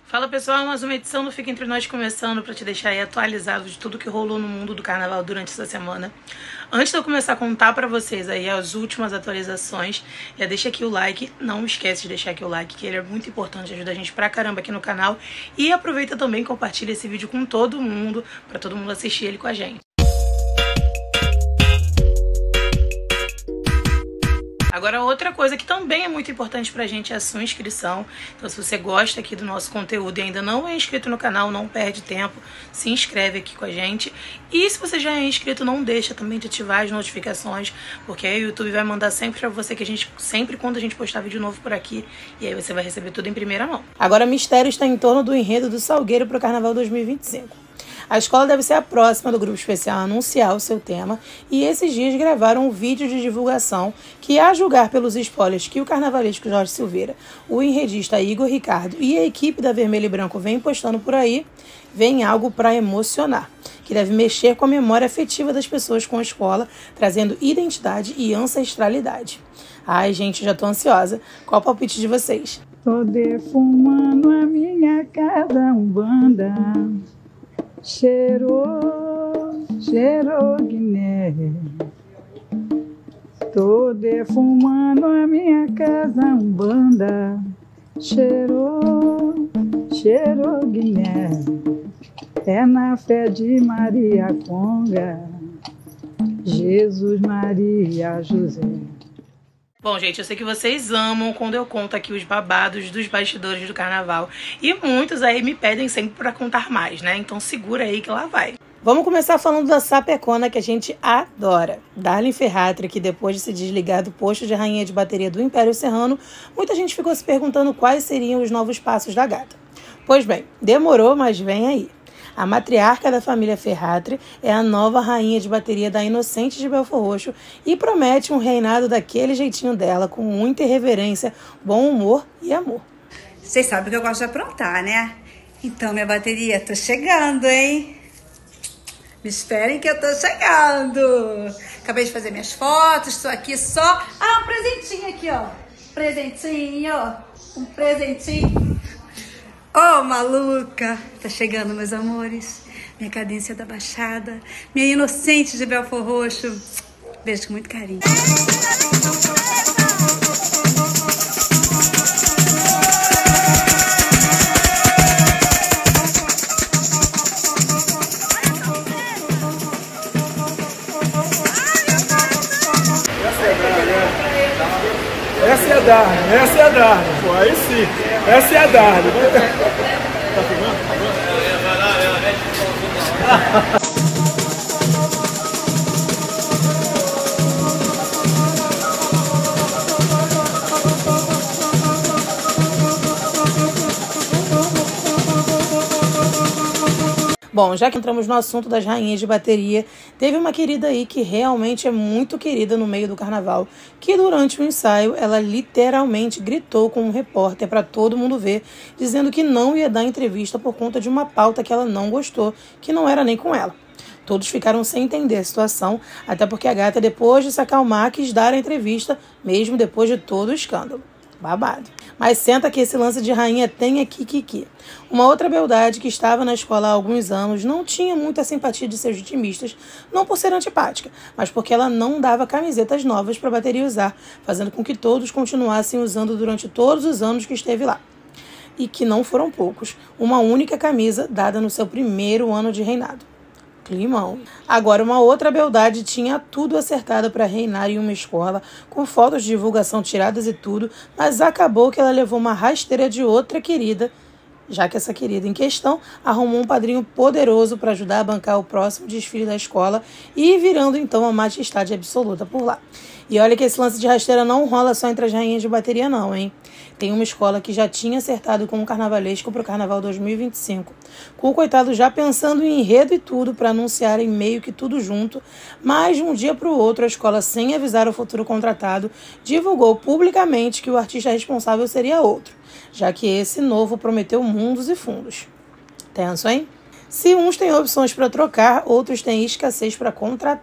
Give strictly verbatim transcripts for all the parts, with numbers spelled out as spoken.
Fala pessoal, mais uma edição do Fica Entre Nós começando para te deixar aí atualizado de tudo que rolou no mundo do carnaval durante essa semana. Antes de eu começar a contar para vocês aí as últimas atualizações, já deixa aqui o like, não esquece de deixar aqui o like, que ele é muito importante, ajuda a gente pra caramba aqui no canal. E aproveita também e compartilha esse vídeo com todo mundo, para todo mundo assistir ele com a gente. Agora, outra coisa que também é muito importante pra gente é a sua inscrição. Então, se você gosta aqui do nosso conteúdo e ainda não é inscrito no canal, não perde tempo, se inscreve aqui com a gente. E se você já é inscrito, não deixa também de ativar as notificações, porque aí o YouTube vai mandar sempre pra você que a gente, sempre quando a gente postar vídeo novo por aqui, e aí você vai receber tudo em primeira mão. Agora, mistério está em torno do enredo do Salgueiro pro Carnaval dois mil e vinte e cinco. A escola deve ser a próxima do grupo especial a anunciar o seu tema e esses dias gravaram um vídeo de divulgação que, a julgar pelos spoilers que o carnavalesco Jorge Silveira, o enredista Igor Ricardo e a equipe da Vermelho e Branco vem postando por aí, vem algo para emocionar, que deve mexer com a memória afetiva das pessoas com a escola, trazendo identidade e ancestralidade. Ai, gente, já tô ansiosa. Qual o palpite de vocês? Tô defumando a minha casa umbanda. Cheirou, cheirou Guiné. Tô defumando a minha casa umbanda. Cheirou, cheirou Guiné. É na fé de Maria Conga, Jesus, Maria, José. Bom, gente, eu sei que vocês amam quando eu conto aqui os babados dos bastidores do carnaval. E muitos aí me pedem sempre pra contar mais, né? Então segura aí que lá vai. Vamos começar falando da sapecona que a gente adora. Darlene Ferratra, que depois de se desligar do posto de rainha de bateria do Império Serrano, muita gente ficou se perguntando quais seriam os novos passos da gata. Pois bem, demorou, mas vem aí. A matriarca da família Ferratra é a nova rainha de bateria da Inocente de Belford Roxo e promete um reinado daquele jeitinho dela, com muita irreverência, bom humor e amor. Vocês sabem que eu gosto de aprontar, né? Então, minha bateria, tô chegando, hein? Me esperem que eu tô chegando. Acabei de fazer minhas fotos, tô aqui só... Ah, um presentinho aqui, ó. Presentinho, um presentinho. Ô, oh, maluca! Tá chegando, meus amores. Minha cadência da Baixada. Minha Inocente de Belford Roxo. Beijo com muito carinho. Essa é a Darlene, essa é a Darlene, pô, aí sim, essa é a Darlene. Tá filmando? Bom, já que entramos no assunto das rainhas de bateria, teve uma querida aí que realmente é muito querida no meio do carnaval, que durante o ensaio ela literalmente gritou com um repórter para todo mundo ver, dizendo que não ia dar entrevista por conta de uma pauta que ela não gostou, que não era nem com ela. Todos ficaram sem entender a situação, até porque a gata, depois de se acalmar, quis dar a entrevista, mesmo depois de todo o escândalo. Babado. Mas senta que esse lance de rainha tem aqui, Kiki. Uma outra beldade que estava na escola há alguns anos não tinha muita simpatia de seus vitimistas, não por ser antipática, mas porque ela não dava camisetas novas para a bateria usar, fazendo com que todos continuassem usando durante todos os anos que esteve lá. E que não foram poucos, uma única camisa dada no seu primeiro ano de reinado. Climão. Agora, uma outra beldade tinha tudo acertado para reinar em uma escola, com fotos de divulgação tiradas e tudo, mas acabou que ela levou uma rasteira de outra querida, já que essa querida em questão arrumou um padrinho poderoso para ajudar a bancar o próximo desfile da escola e virando então a majestade absoluta por lá. E olha que esse lance de rasteira não rola só entre as rainhas de bateria não, hein? Tem uma escola que já tinha acertado com o carnavalesco para o Carnaval dois mil e vinte e cinco, com o coitado já pensando em enredo e tudo para anunciarem meio que tudo junto, mas de um dia para o outro a escola, sem avisar o futuro contratado, divulgou publicamente que o artista responsável seria outro, já que esse novo prometeu mundos e fundos. Tenso, hein? Se uns têm opções para trocar, outros têm escassez para contratar.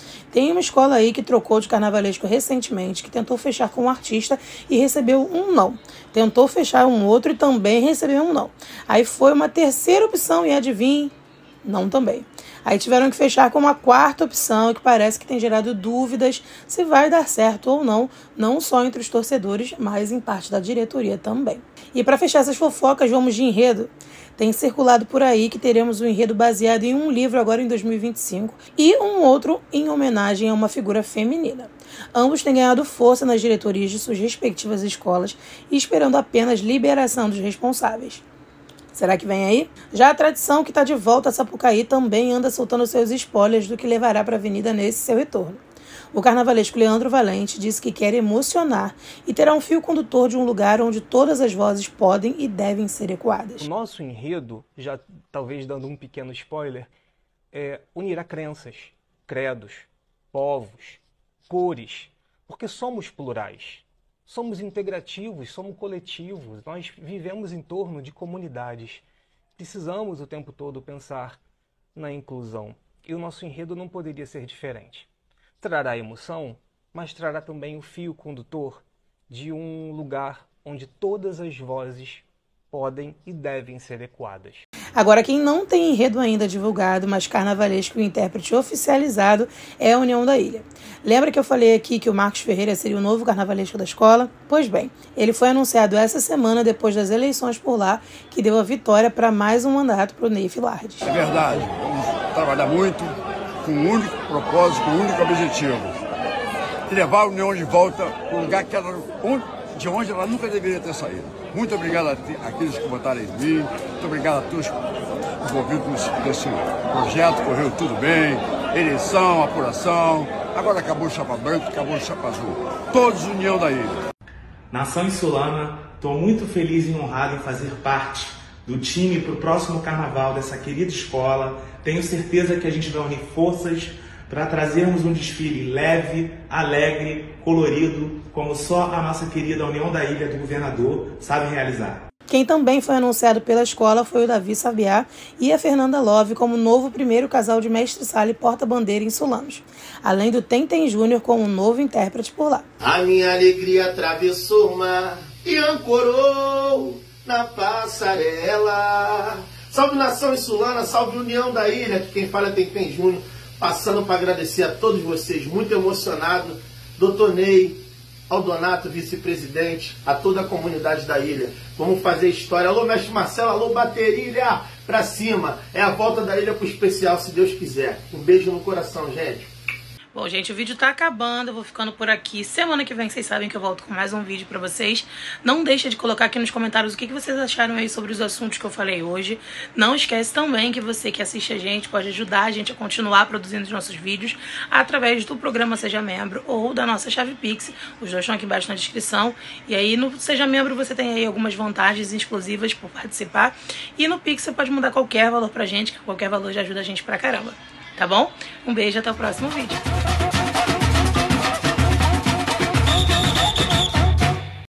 Tem uma escola aí que trocou de carnavalesco recentemente, que tentou fechar com um artista e recebeu um não. Tentou fechar um outro e também recebeu um não. Aí foi uma terceira opção e adivinhe, não também. Aí tiveram que fechar com uma quarta opção que parece que tem gerado dúvidas se vai dar certo ou não, não só entre os torcedores, mas em parte da diretoria também. E para fechar essas fofocas, vamos de enredo. Tem circulado por aí que teremos um enredo baseado em um livro agora em dois mil e vinte e cinco e um outro em homenagem a uma figura feminina. Ambos têm ganhado força nas diretorias de suas respectivas escolas e esperando apenas liberação dos responsáveis. Será que vem aí? Já a tradição que está de volta a Sapucaí também anda soltando seus spoilers do que levará para a avenida nesse seu retorno. O carnavalesco Leandro Valente disse que quer emocionar e terá um fio condutor de um lugar onde todas as vozes podem e devem ser ecoadas. O nosso enredo, já talvez dando um pequeno spoiler, é unirá crenças, credos, povos, cores, porque somos plurais. Somos integrativos, somos coletivos, nós vivemos em torno de comunidades. Precisamos o tempo todo pensar na inclusão e o nosso enredo não poderia ser diferente. Trará emoção, mas trará também o fio condutor de um lugar onde todas as vozes podem e devem ser ecoadas. Agora, quem não tem enredo ainda divulgado, mas carnavalesco e intérprete oficializado, é a União da Ilha. Lembra que eu falei aqui que o Marcos Ferreira seria o novo carnavalesco da escola? Pois bem, ele foi anunciado essa semana depois das eleições por lá, que deu a vitória para mais um mandato para o Ney Filardes. É verdade, vamos trabalhar muito com um único propósito, com um único objetivo. Levar a União de volta para o lugar que ela, de onde ela nunca deveria ter saído. Muito obrigado àqueles que votaram em mim, muito obrigado a todos envolvidos nesse projeto, correu tudo bem, eleição, apuração, agora acabou o chapa branca, acabou o chapa azul. Todos União da Ilha. Nação Insulana, estou muito feliz e honrado em fazer parte do time para o próximo carnaval dessa querida escola. Tenho certeza que a gente vai unir forças para trazermos um desfile leve, alegre, colorido, como só a nossa querida União da Ilha do Governador sabe realizar. Quem também foi anunciado pela escola foi o Davi Sabiá e a Fernanda Love como novo primeiro casal de mestre-sala e porta-bandeira insulanos, além do Tentem Júnior como um novo intérprete por lá. A minha alegria atravessou o mar e ancorou na passarela. Salve Nação Insulana, salve União da Ilha, que quem fala é Tentem Júnior. Passando para agradecer a todos vocês, muito emocionado, doutor Ney, ao Donato, vice-presidente, a toda a comunidade da ilha. Vamos fazer história. Alô, mestre Marcelo, alô, bateria, pra cima. É a volta da ilha pro especial, se Deus quiser. Um beijo no coração, gente. Bom, gente, o vídeo tá acabando, eu vou ficando por aqui. Semana que vem vocês sabem que eu volto com mais um vídeo pra vocês. Não deixa de colocar aqui nos comentários o que vocês acharam aí sobre os assuntos que eu falei hoje. Não esquece também que você que assiste a gente pode ajudar a gente a continuar produzindo os nossos vídeos através do programa Seja Membro ou da nossa chave Pix. Os dois estão aqui embaixo na descrição. E aí no Seja Membro você tem aí algumas vantagens exclusivas por participar. E no Pix você pode mudar qualquer valor pra gente, que qualquer valor já ajuda a gente pra caramba. Tá bom? Um beijo e até o próximo vídeo.